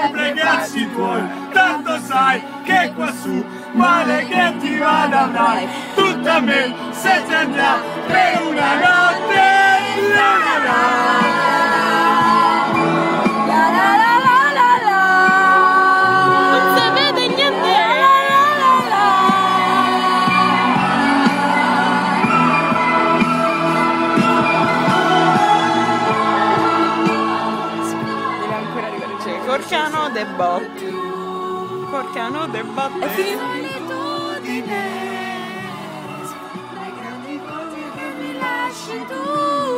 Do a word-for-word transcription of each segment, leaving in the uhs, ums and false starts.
sempre i cazzi tuoi, tanto sai che quassù male che ti vada avrai, tutta a me se ti andrà per una notte. La la la. Corcano de botti, Corcano de botti. È finito? Le grandi cose che mi lasci tu.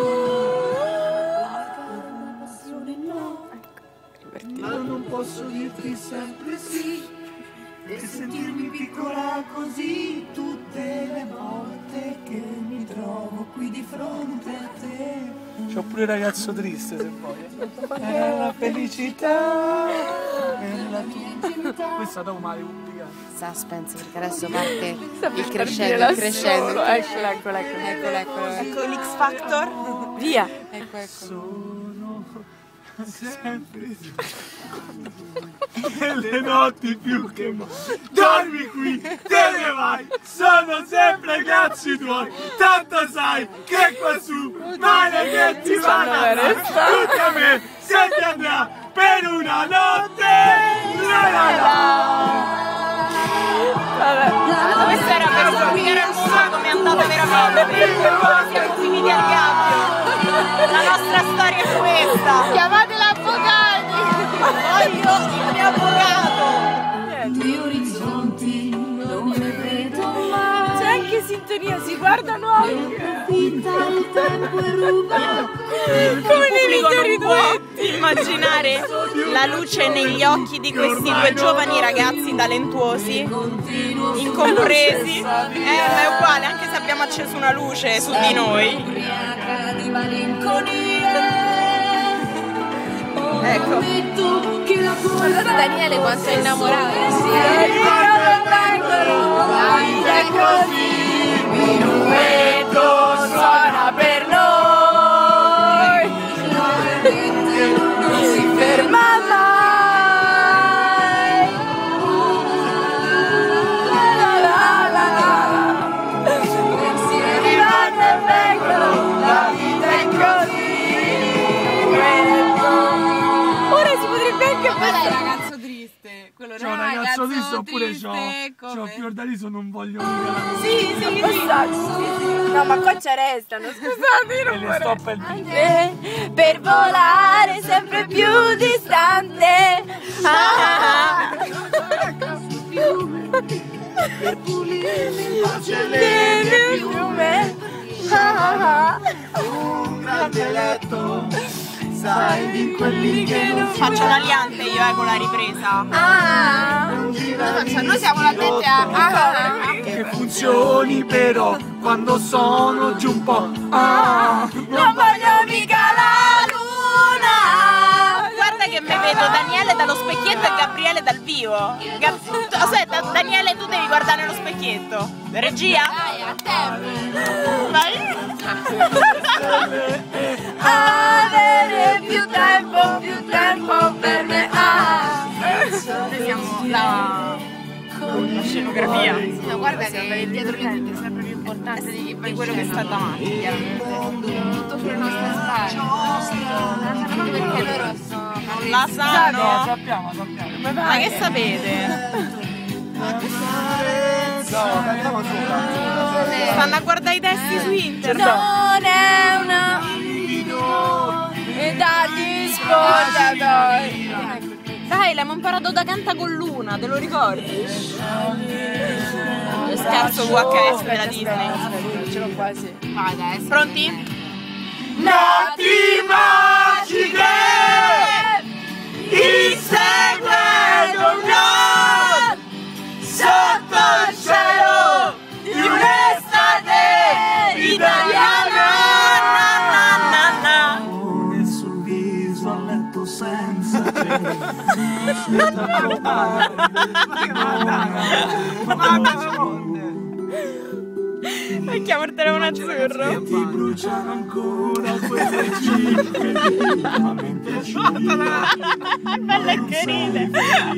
La passione no. Ma non posso dirti sempre sì e sentirmi piccola così tutte le volte che mi trovo qui di fronte a te. C'ho pure il ragazzo triste se vuoi. È la felicità. È la tua. Questa da un male pubblicato. Suspense, perché adesso parte il crescendo, il crescendo. Eccolo, eccolo, eccolo. Eccolo, eccolo. Ecco l'X Factor. Via. Ecco, ecco. Sono sempre nelle notti più che mai. Dormi qui, te ne vai. Sono sempre cazzi tuoi. Tanto sai che quassù male che ti va tutta a me se ti andrà per una notte. La la la. Vabbè, questa era per spiegare un po' come è andata veramente. Siamo finiti al gabbio. La nostra storia è questa. Chiamate l'avvocato. Voglio il mio avvocato. Gli orizzonti non ne vedo mai. C'è anche sintonia, si guardano anche. Il tempo è rubato. Come nei migliori duetti. Immaginare la luce negli occhi di questi due giovani ragazzi talentuosi, incompresi. Eh, ma è uguale, anche se abbiamo acceso una luce su di noi. Ecco. Guardate Daniele quanto è innamorato. È così, il minuetto suona per noi. Non si ferma mai. La la la la. Pensieri vanno e vengono, la vita è così. Ora si potrebbe anche fare il ragazzo triste. Quello C'ho un ragazzo triste oppure c'ho c'ho Fiordaliso, non voglio mica la Sì, sì, sì. No, ma qua ci restano, scusate, non le stoppa il vorrei. Per volare sempre più distante. Ah, per pulirmi in pace nel fiume. Ah, un grande letto. Sai di quelli che non Faccio un aliante io eh, con la ripresa. ah. Noi siamo là dentro a... che funzioni però quando sono giù un po'. Ah, Non voglio mica la luna. Guarda che mi vedo Daniele dallo specchietto e Gabriele dal vivo. Gab Aspetta, Daniele, tu devi guardare nello specchietto. Regia? Dai, a tempo. Vai. Avere più tempo, più tempo per me. Ah. Noi siamo la, la scenografia No, guarda che dietro di tutto è sempre più importante di, di quello che sta davanti, chiaramente. tutto sulle nostre spalle. Anche perché loro sono... Non la sanno. sappiamo, sappiamo. Ma che sapete? No, cantiamo sopra. Stanno a guardare i testi su internet. Non è una e dagli spogliatoi. Dai, l'abbiamo imparato da Canta con Luna, te lo ricordi? Lo scherzo V H S della Disney. Ce l'ho quasi. Vai, dai. Pronti? Notti magiche, inseguendo un no, sotto il cielo di un'estate italiana. E sul viso a letto senza Mettiamo il telefono azzurro. E ti bruciano ancora quelle cifre. Ma mentre ci bella e carina.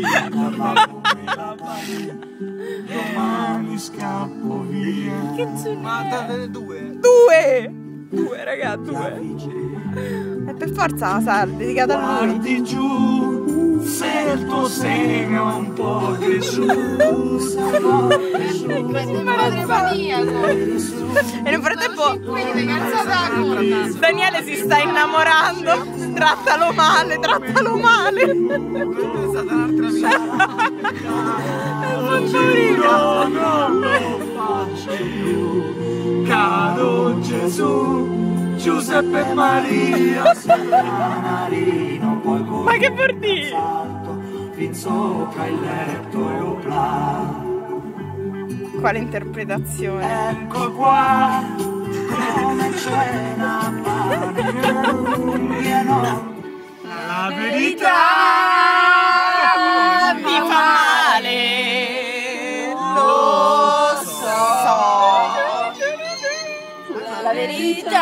domani scappo via. Ma date due. Due! Due, raga, due. E per forza la sarà dedicata a lui. Guardi giù, se il tuo seno è un po' cresciuto. E nel frattempo Daniele si sta innamorando. Trattalo male, trattalo male. È stata un'altra vita. Giuro non lo faccio più. Caro Gesù, Giuseppe e Maria, Marino, poi con Ma che vuol dire? fin sopra il letto e opla. Quale interpretazione? Ecco qua, come c'è la pane, no. La verità Mi fa male, lo so. La verità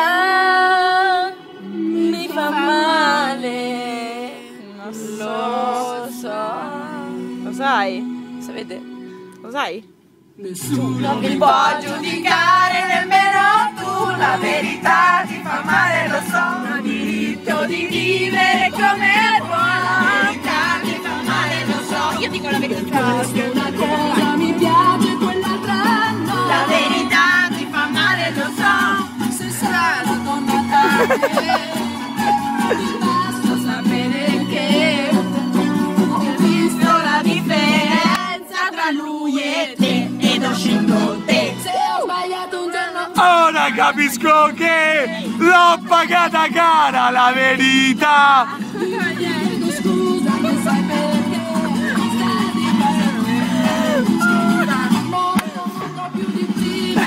mi fa male, lo so. Lo sai? Sapete? Lo sai? Nessuno mi può giudicare, nemmeno tu. La verità ti fa male, lo so. Ho diritto di vivere come vuoi. La verità ti fa male, lo so. Io dico la verità. Una cosa mi piace, quell'altra no. La verità ti fa male, lo so. Se sarà con Natale, ti basta sapere che ho visto la differenza tra lui e te. Ed ho scelto te. Se ho sbagliato un giorno, ora capisco che l'ho pagata cara la verità. ti chiedo scusa, non sai perché. Stati bene, molto, molto più difficile.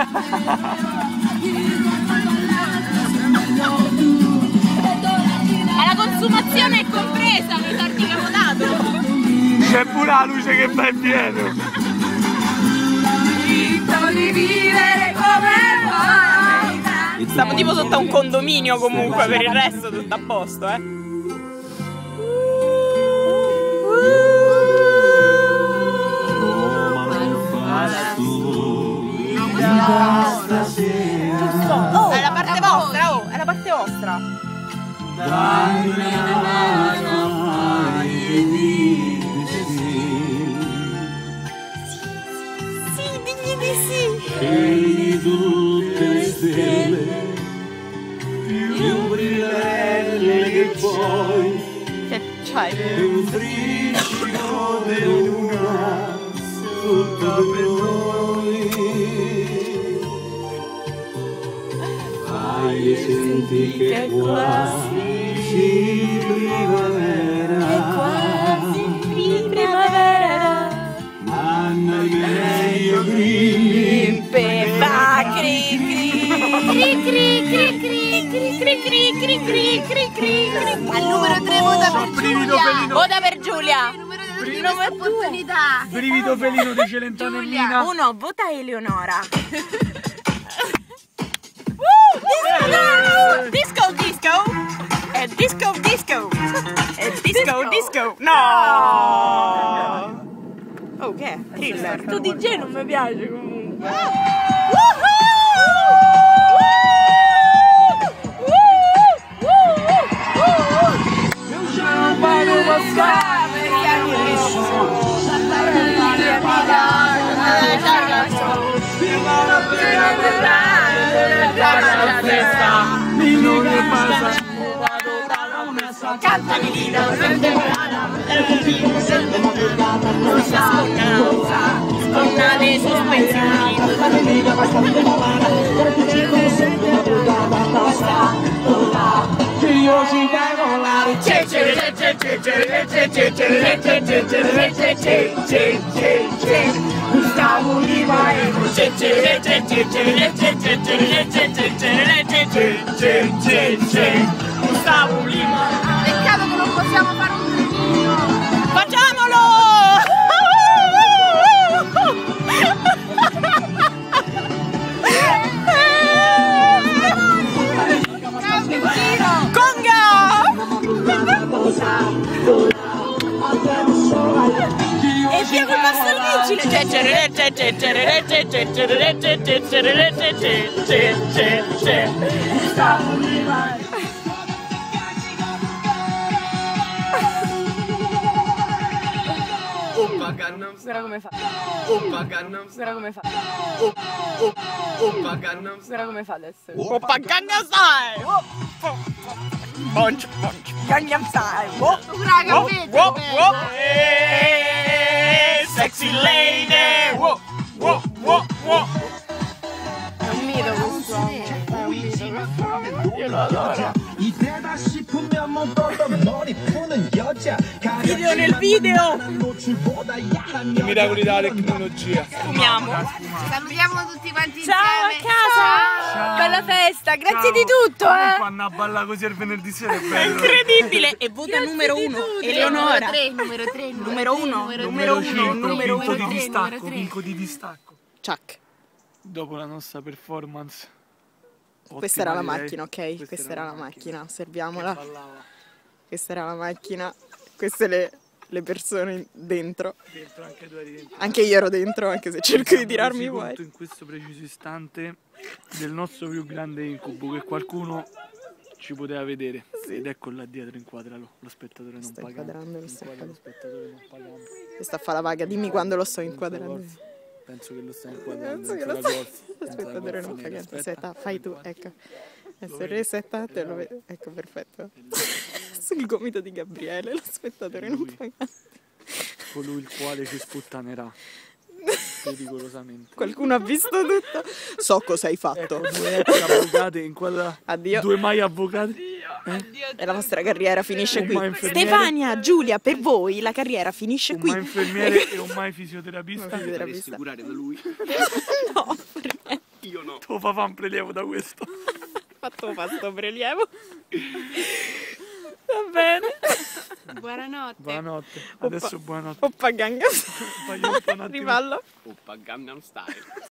E la consumazione è compresa nei tardi che avevo dato. C'è pure la luce che va in pieno. Di vivere come vuoi. Stavo tipo sotto a un condominio comunque, per il resto tutto a posto, eh. Oh, è la parte vostra, oh, è la parte vostra. Dai una mano e dici Sì, digli di sì. scegli tutte le stelle più brillanti che puoi. Che c'hai? Un friccico di luna tutta per noi. Fai senti che quasi primavera. Primavera. Anna meglio grilli. Beva cri cri cri cri cri cri cri cri cri cri cri cri. Al numero tre vota per Brivido Giulia. felino. Vota per Giulia. Nuove opportunità. Brivido felino di Celentano e Nina. Uno, vota Eleonora. Disco disco. E disco disco. E disco disco. No. Oh, che è? Thriller. Sto D J non mi piace comunque. Canta mi vida, sente volada, el continuo sente madrugada, non si ascolta, sconna le sospensioni. Io ci devo volare. Gustavo Lima e Gustavo Lima. Peccato che non possiamo fare un trenino. Facciamolo! E via col bastone vigile! Oppa Gangnam Guarda come fa. Oppa Gangnam Guarda come fa. Oppa Gangnam Guarda come fa adesso. Oppa Gangnam Style! Punch, punch. Gangnam Style. Oh, Raga, whoop, whoop, whoop. Hey, sexy lady! Whoop, whoop, whoop, whoop. è un mito questo. È un mito questo. Io lo adoro. Video nel video. I miracoli della tecnologia. Fumiamo. Salutiamo tutti quanti Ciao a insieme. casa. Ciao. Bella festa. Grazie Ciao. di tutto, eh. Fanno a ballare così il venerdì sera è È bello. incredibile. E vota numero uno. Eleonora. Numero tre, Numero uno. numero Numero Numero uno. cinque, Numero vinco uno. di tre, distacco, numero tre. vinco di distacco. Chuck. Dopo la nostra performance. Questa era la ottima, macchina, direi. ok? Questa era la macchina. Osserviamola. Che ballava Questa era la macchina. Queste le, le persone dentro. dentro, anche tu eri dentro. Anche io ero dentro, anche se cerco di Siamo tirarmi resi fuori. conto in questo preciso istante del nostro più grande incubo, che qualcuno ci poteva vedere. Ed ecco là dietro, inquadralo. Lo spettatore non Sto paga. inquadrando, lo sto Inquadra lo spettatore non pagando. Questa fa la vaga, dimmi quando lo sto inquadrando. Forza. Penso che lo stai inquadrando. Penso che dentro lo la sto- golf, dentro la Spettatore golf non nera. paga. Aspetta, Aspetta, fai tu, inquadra. ecco. Lo Essere vedi? resetta, te lo vedo. Ecco, perfetto. Sul gomito di Gabriele, lo spettatore non Lui. paga. Colui il quale ci sputtanerà pericolosamente. Qualcuno ha visto tutto? So cosa hai fatto. Ecco, due ex avvocate, inquadra Addio. due mai avvocati. E la vostra carriera finisce Un qui. mai infermiere. Stefania, Giulia, per voi la carriera finisce Un qui. mai infermiere e un mai fisioterapista. Un fisioterapista. Faresti curare da lui? No, perché? Io no. Tuo papà fa un prelievo da questo. Fatto fatto prelievo. Va bene. Buonanotte. Buonanotte. Adesso buonanotte. Oppa Gangnam. Fagli un po' un attimo. Riballo. Oppa Gangnam Style.